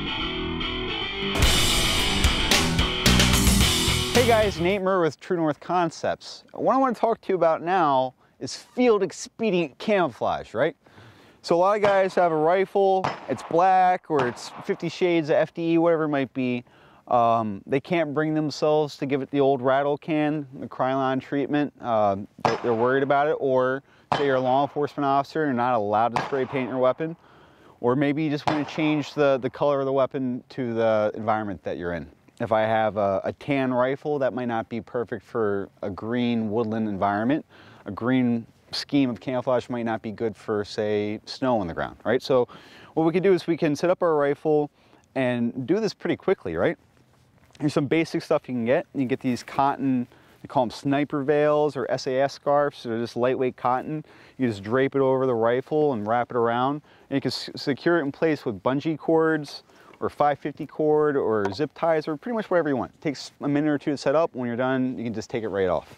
Hey guys, Nate Murr with True North Concepts. What I want to talk to you about now is field expedient camouflage, right? So a lot of guys have a rifle, it's black or it's 50 shades of FDE, whatever it might be. They can't bring themselves to give it the old rattle can, the Krylon treatment. They're worried about it, or say you're a law enforcement officer and you're not allowed to spray paint your weapon, or maybe you just want to change the color of the weapon to the environment that you're in. If I have a tan rifle, that might not be perfect for a green woodland environment. A green scheme of camouflage might not be good for, say, snow on the ground, right? So what we can do is we can set up our rifle and do this pretty quickly, right? Here's some basic stuff you can get. You can get these cotton, they call them sniper veils or SAS scarves. They're just lightweight cotton. You just drape it over the rifle and wrap it around. And you can secure it in place with bungee cords, or 550 cord, or zip ties, or pretty much whatever you want. It takes a minute or two to set up. When you're done, you can just take it right off.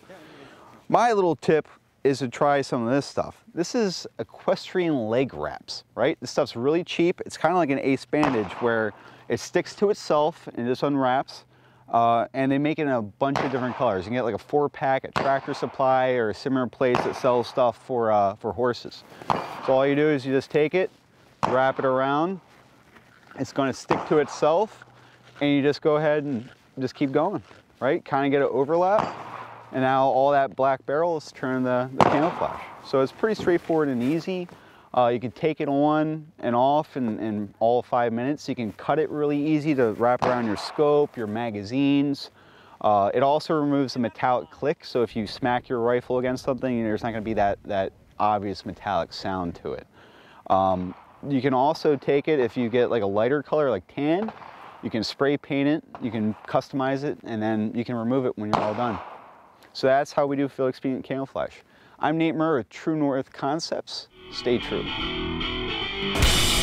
My little tip is to try some of this stuff. This is equestrian leg wraps, right? This stuff's really cheap. It's kind of like an ace bandage where it sticks to itself and it just unwraps. And they make it in a bunch of different colors. You can get like a 4-pack at Tractor Supply or a similar place that sells stuff for horses. So all you do is you just take it, wrap it around. It's going to stick to itself, and you just go ahead and just keep going, right? Kind of get an overlap, and now all that black barrel is turning the camouflage. So it's pretty straightforward and easy. You can take it on and off in all 5 minutes. You can cut it really easy to wrap around your scope, your magazines. It also removes the metallic click, so if you smack your rifle against something, there's not going to be that obvious metallic sound to it. You can also take it, if you get like a lighter color like tan, you can spray paint it, you can customize it, and then you can remove it when you're all done. So that's how we do field expedient camouflage. I'm Nate Murr with True North Concepts. Stay true.